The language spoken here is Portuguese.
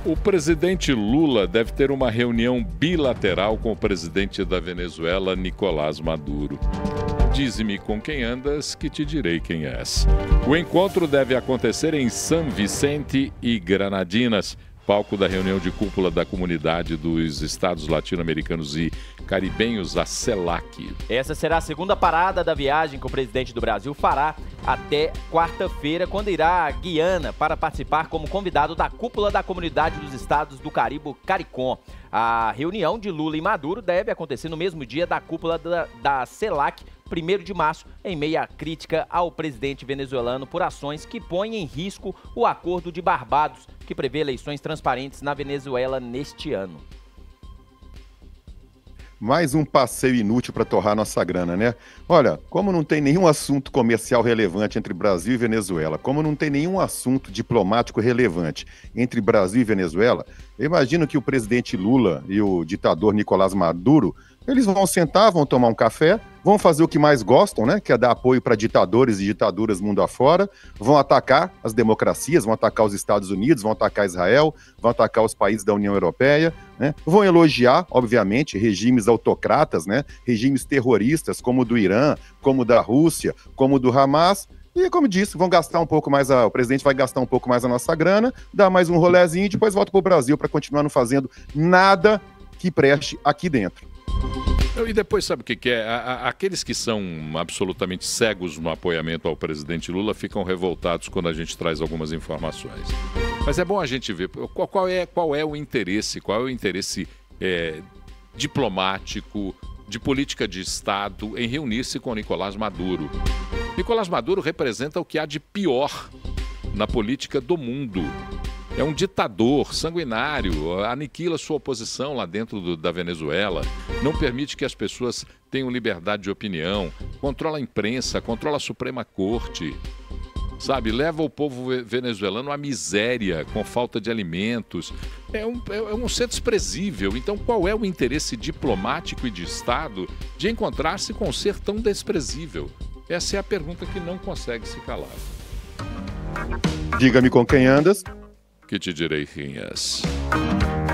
O presidente Lula deve ter uma reunião bilateral com o presidente da Venezuela, Nicolás Maduro. Dize-me com quem andas, que te direi quem és. O encontro deve acontecer em São Vicente e Granadinas, palco da reunião de cúpula da Comunidade dos Estados Latino-Americanos e Caribenhos, a CELAC. Essa será a segunda parada da viagem que o presidente do Brasil fará até quarta-feira, quando irá à Guiana para participar como convidado da cúpula da Comunidade dos Estados do Caribe, CARICOM. A reunião de Lula e Maduro deve acontecer no mesmo dia da cúpula da CELAC, 1º de março, em meio à crítica ao presidente venezuelano por ações que põem em risco o Acordo de Barbados, que prevê eleições transparentes na Venezuela neste ano. Mais um passeio inútil para torrar nossa grana, né? Olha, como não tem nenhum assunto comercial relevante entre Brasil e Venezuela, como não tem nenhum assunto diplomático relevante entre Brasil e Venezuela, eu imagino que o presidente Lula e o ditador Nicolás Maduro, eles vão sentar, vão tomar um café, vão fazer o que mais gostam, né? Que é dar apoio para ditadores e ditaduras mundo afora, vão atacar as democracias, vão atacar os Estados Unidos, vão atacar Israel, vão atacar os países da União Europeia, né? Vão elogiar, obviamente, regimes autocratas, né? Regimes terroristas como o do Irã, como o da Rússia, como o do Hamas. E, como disse, vão gastar um pouco mais, o presidente vai gastar um pouco mais a nossa grana, dar mais um rolezinho e depois volta para o Brasil para continuar não fazendo nada que preste aqui dentro. E depois, sabe o que é? Aqueles que são absolutamente cegos no apoiamento ao presidente Lula ficam revoltados quando a gente traz algumas informações. Mas é bom a gente ver qual é o interesse, diplomático, de política de Estado em reunir-se com Nicolás Maduro. Nicolás Maduro representa o que há de pior na política do mundo. É um ditador sanguinário, aniquila sua oposição lá dentro da Venezuela, não permite que as pessoas tenham liberdade de opinião, controla a imprensa, controla a Suprema Corte, sabe? Leva o povo venezuelano à miséria, com falta de alimentos. É um ser desprezível. Então, qual é o interesse diplomático e de Estado de encontrar-se com um ser tão desprezível? Essa é a pergunta que não consegue se calar. Diga-me com quem andas. Que te direi quem és.